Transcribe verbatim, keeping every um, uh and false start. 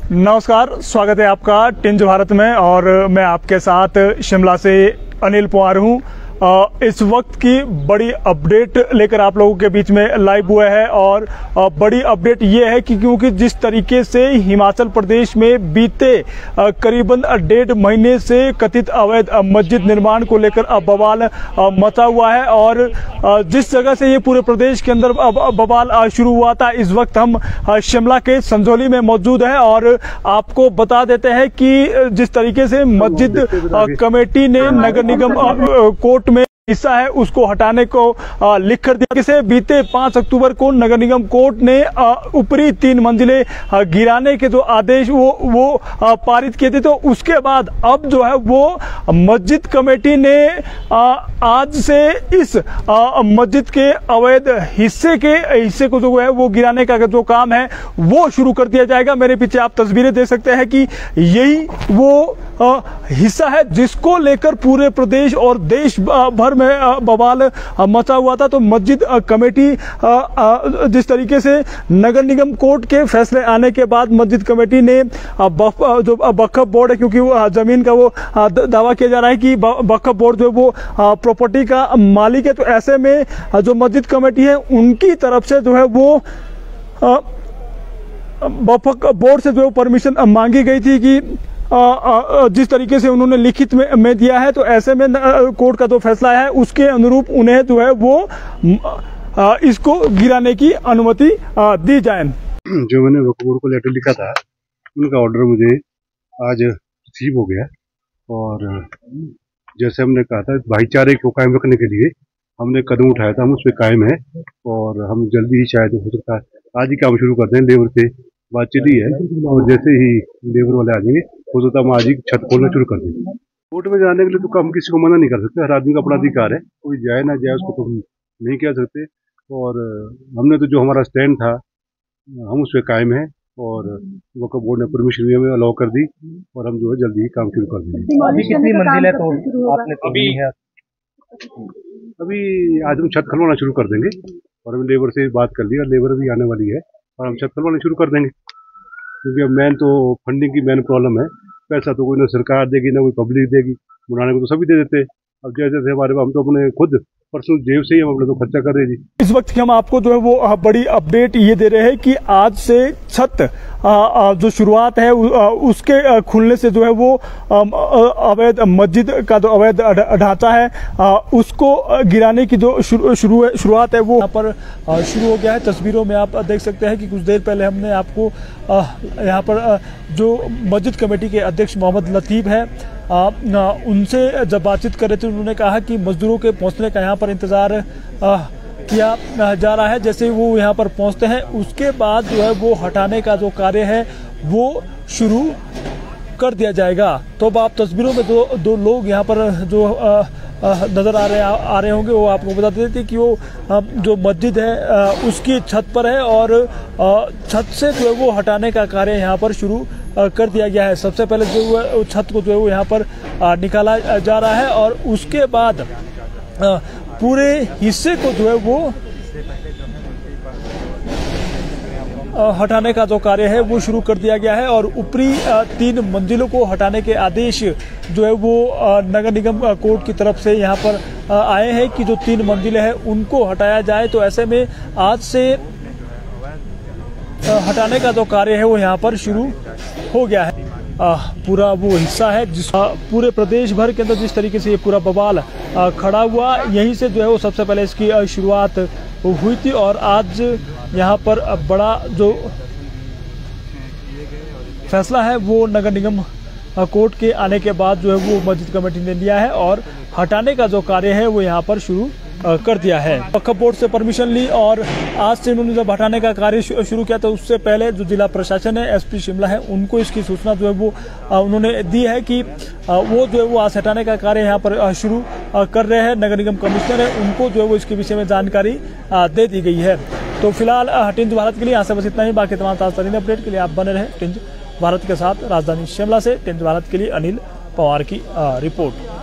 नमस्कार, स्वागत है आपका टिंज भारत में और मैं आपके साथ शिमला से अनिल पवार हूँ। इस वक्त की बड़ी अपडेट लेकर आप लोगों के बीच में लाइव हुआ है और बड़ी अपडेट ये है कि क्योंकि जिस तरीके से हिमाचल प्रदेश में बीते करीबन डेढ़ महीने से कथित अवैध मस्जिद निर्माण को लेकर बवाल मचा हुआ है और जिस जगह से ये पूरे प्रदेश के अंदर बवाल शुरू हुआ था, इस वक्त हम शिमला के संजौली में मौजूद हैं और आपको बता देते हैं कि जिस तरीके से मस्जिद कमेटी ने नगर निगम कोर्ट में हिस्सा है उसको हटाने को लिख कर दिया। किसे बीते पाँच अक्टूबर को नगर निगम कोर्ट ने ऊपरी तीन मंजिले गिराने के जो आदेश वो वो पारित किए थे, तो उसके बाद अब जो है वो मस्जिद कमेटी ने आज से इस मस्जिद के अवैध हिस्से के हिस्से को जो है वो गिराने का जो काम है वो शुरू कर दिया जाएगा। मेरे पीछे आप तस्वीरें देख सकते हैं कि यही वो हिस्सा है जिसको लेकर पूरे प्रदेश और देश भर में बवाल मचा हुआ था। तो मस्जिद कमेटी जिस तरीके से नगर निगम कोर्ट के फैसले आने के बाद मस्जिद कमेटी ने जो वक्फ बोर्ड है, क्योंकि वो जमीन का वो दावा किया जा रहा है कि वक्फ बोर्ड जो है वो प्रॉपर्टी का मालिक है, तो ऐसे में जो मस्जिद कमेटी है उनकी तरफ से जो है वो वक्फ बोर्ड से जो परमिशन मांगी गई थी कि आ, आ, जिस तरीके से उन्होंने लिखित में, में दिया है, तो ऐसे में कोर्ट का जो फैसला है उसके अनुरूप उन्हें जो है वो आ, इसको गिराने की अनुमति दी जाए। जो मैंने वक्फ बोर्ड को लेटर लिखा था उनका ऑर्डर मुझे आज रिसीव हो गया और जैसे हमने कहा था भाईचारे को कायम रखने के लिए हमने कदम उठाया था, हम उस पर कायम है और हम जल्दी ही शायद हो सकता है आज ही काम शुरू करते हैं। लेबर से बात चली है और जैसे ही लेबर वाले आ जाएंगे हो सकता है हम आज ही छत खोलना शुरू कर देंगे। कोर्ट में जाने के लिए तो हम किसी को मना नहीं कर सकते, हर आदमी का अपना अधिकार है, कोई जाए ना जाए उसको तो हम नहीं कह सकते। और हमने तो जो हमारा स्टैंड था हम उस पर कायम है और वक्फ बोर्ड ने परमिशन भी हमें अलाउ कर दी और हम जो है जल्दी ही काम शुरू कर देंगे। अभी कितनी मंजिल है तो आपने अभी है अभी आज हम छत खलवाना शुरू कर देंगे और हमने लेबर से बात कर ली और लेबर भी आने वाली है और हम छत खलवाना शुरू कर देंगे, क्योंकि अब मेन तो फंडिंग की मेन प्रॉब्लम है। पैसा तो कोई ना सरकार देगी ना कोई पब्लिक देगी, बनाने को तो सभी दे देते हैं। अब जैसे जैसे हमारे हम तो अपने खुद पर्सनल जेब से ही हम अपने तो खर्चा कर रहे जी। इस वक्त की हम आपको जो है वो बड़ी अपडेट ये दे रहे हैं कि आज से छत जो शुरुआत है उसके खुलने से जो है वो अवैध मस्जिद का जो अवैध ढांचा है उसको गिराने की जो शुरुआत है वो यहाँ पर शुरू हो गया है। तस्वीरों में आप देख सकते हैं कि कुछ देर पहले हमने आपको यहाँ पर जो मस्जिद कमेटी के अध्यक्ष मोहम्मद लतीफ़ है आ, उनसे जब बातचीत कर रहे थे उन्होंने कहा कि मजदूरों के पहुंचने का यहाँ पर इंतज़ार आ, किया जा रहा है। जैसे वो यहाँ पर पहुंचते हैं उसके बाद जो है वो हटाने का जो कार्य है वो शुरू कर दिया जाएगा। तो अब आप तस्वीरों में दो दो लोग यहाँ पर जो आ, आ, नज़र आ रहे आ, आ रहे होंगे वो आपको बता देते थे कि वो आ, जो मस्जिद है आ, उसकी छत पर है और आ, छत से जो है वो हटाने का कार्य यहाँ पर शुरू कर दिया गया है। सबसे पहले जो है छत को जो है वो यहाँ पर निकाला जा रहा है और उसके बाद पूरे हिस्से को जो है वो हटाने का जो कार्य है वो शुरू कर दिया गया है और ऊपरी तीन मंजिलों को हटाने के आदेश जो है वो नगर निगम कोर्ट की तरफ से यहाँ पर आए हैं कि जो तीन मंजिलें हैं उनको हटाया जाए। तो ऐसे में आज से हटाने का जो कार्य है वो यहाँ पर शुरू हो गया है। आ, पूरा वो हिस्सा है जिस आ, पूरे प्रदेश भर के अंदर जिस तरीके से ये पूरा बवाल आ, खड़ा हुआ, यहीं से जो है वो सबसे पहले इसकी शुरुआत हुई थी और आज यहाँ पर बड़ा जो फैसला है वो नगर निगम कोर्ट के आने के बाद जो है वो मस्जिद कमेटी ने लिया है और हटाने का जो कार्य है वो यहाँ पर शुरू कर दिया है। वक्फ बोर्ड से परमिशन ली और आज से उन्होंने जब हटाने का कार्य शुरू किया तो उससे पहले जो जिला प्रशासन है, एसपी शिमला है, उनको इसकी सूचना जो है वो उन्होंने दी है कि वो जो है वो आज हटाने का कार्य यहाँ पर शुरू कर रहे हैं। नगर निगम कमिश्नर है उनको जो है वो इसके विषय में जानकारी दे दी गई है। तो फिलहाल टिंज भारत के लिए यहाँ से बस इतना ही। बाकी तमाम ताज़ा अपडेट के लिए आप बने रहे टिंज भारत के साथ। राजधानी शिमला से टिंज भारत के लिए अनिल पवार की रिपोर्ट।